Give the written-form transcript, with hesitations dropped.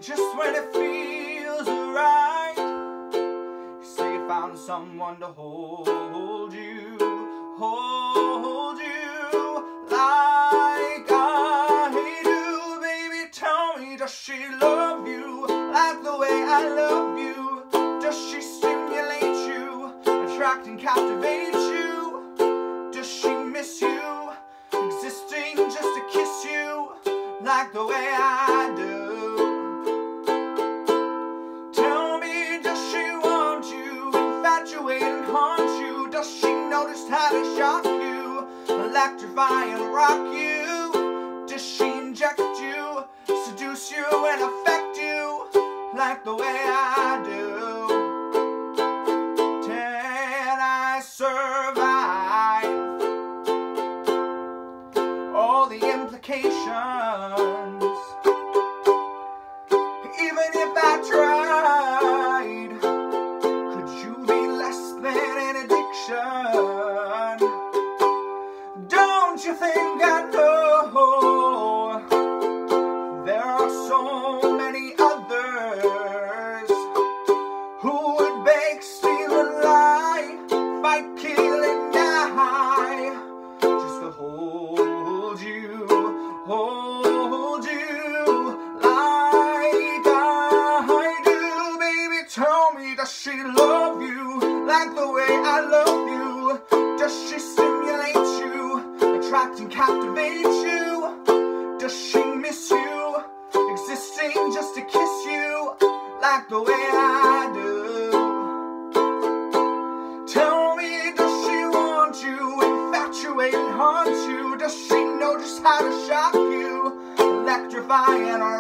just when it feels right. You say you found someone to hold you like I do. Baby, tell me, does she love you like the way I love you? Does she stimulate you, attract and captivate you? Does she miss you, existing just to kiss you like the way I do? Tell me, does she want you, infatuate and haunt you? Does she know just how to shock you, electrify and rock you? Does she inject you, seduce you and affect you like the way I do? Can I survive all the implications, even if I tried? Could you be less than an addiction? Don't you think I know there are so many others who would bake, steal and lie, fight, kill and die just to hold you like I do? Baby, tell me, does she love you like the way I love you? Does she stimulate you, attract and captivate you? Does she miss you, existing just to kiss you like the way I do? Tell me, does she want you, infatuate and haunt you? Does she know just how to shock you, electrify and